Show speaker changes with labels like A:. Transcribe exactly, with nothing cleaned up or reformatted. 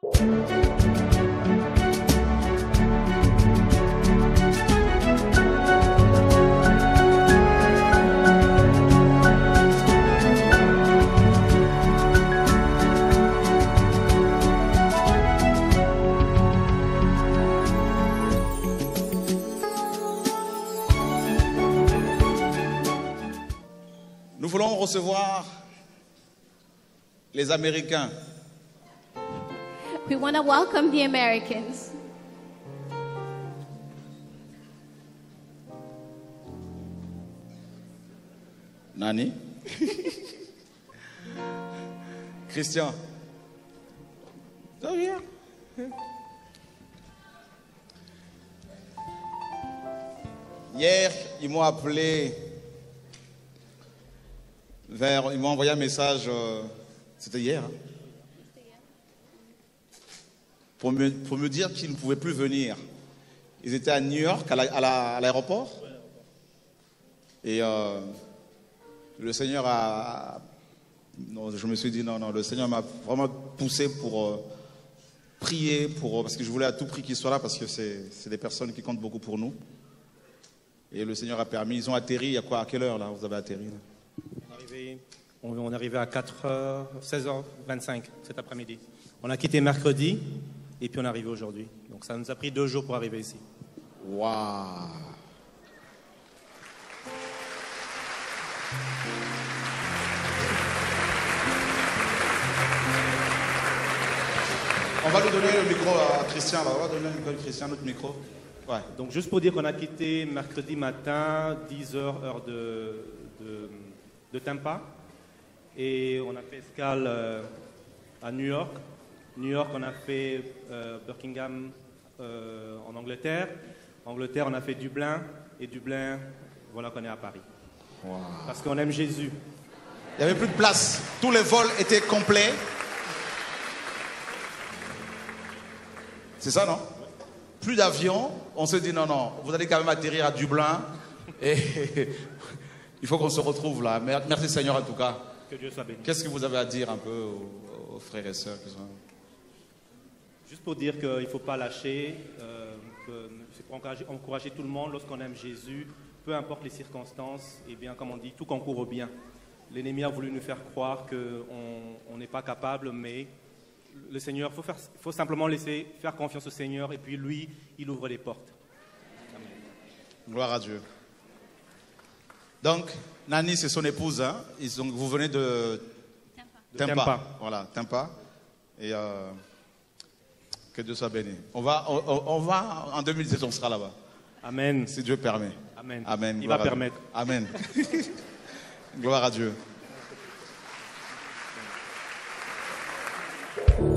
A: Nous voulons recevoir les Américains.
B: We want to welcome the Americans.
A: Nani? Christian. Ça vient. Hier, ils m'ont appelé vers, ils m'ont envoyé un message, euh, c'était hier, hein, pour, me, pour me dire qu'ils ne pouvaient plus venir. Ils étaient à New York, à, la, à, la, à l'aéroport, et euh, le Seigneur a... Non, je me suis dit, non, non, le Seigneur m'a vraiment poussé pour euh, prier, pour, parce que je voulais à tout prix qu'ils soient là, parce que c'est, c'est des personnes qui comptent beaucoup pour nous. Et le Seigneur a permis, ils ont atterri, il y a quoi, à quelle heure là, vous avez atterri là?
C: On est arrivé, on, on est arrivé à quatre heures, seize heures vingt-cinq cet après-midi. On a quitté mercredi et puis on est arrivé aujourd'hui. Donc ça nous a pris deux jours pour arriver ici.
A: Waouh! On va lui donner le micro à Christian, là. On va donner le micro à Christian, notre micro. Ouais.
C: Donc juste pour dire qu'on a quitté mercredi matin, dix heures, heure de, de, de Tampa. Et on a fait escale euh, à New York. New York, on a fait euh, Buckingham euh, en Angleterre. Angleterre, on a fait Dublin. Et Dublin, voilà qu'on est à Paris.
A: Wow.
C: Parce qu'on aime Jésus.
A: Il n'y avait plus de place. Tous les vols étaient complets. C'est ça, non? Plus d'avions. On se dit non, non, vous allez quand même atterrir à Dublin. Et il faut qu'on se retrouve là. Merci Seigneur en tout cas.
C: Que Dieu soit béni.
A: Qu'est-ce que vous avez à dire un peu aux, aux frères et sœurs qui sont...
C: Juste pour dire qu'il ne faut pas lâcher, euh, que c'est pour encourager, encourager tout le monde lorsqu'on aime Jésus, peu importe les circonstances, et bien comme on dit, tout concourt au bien. L'ennemi a voulu nous faire croire qu'on n'est pas capable, mais le Seigneur, il faut, faire, faut simplement laisser faire confiance au Seigneur, et puis lui, il ouvre les portes. Amen.
A: Gloire à Dieu. Donc, Nani, c'est son épouse. Hein? Ils sont, vous venez de Tampa.
C: Tampa. Tampa.
A: Voilà, Tampa. Et euh, que Dieu soit béni. On va, on, on va en deux mille dix-sept, on sera là-bas.
C: Amen.
A: Si Dieu permet.
C: Amen.
A: Amen.
C: Il
A: Gloire
C: va permettre.
A: Dieu. Amen. Gloire à Dieu.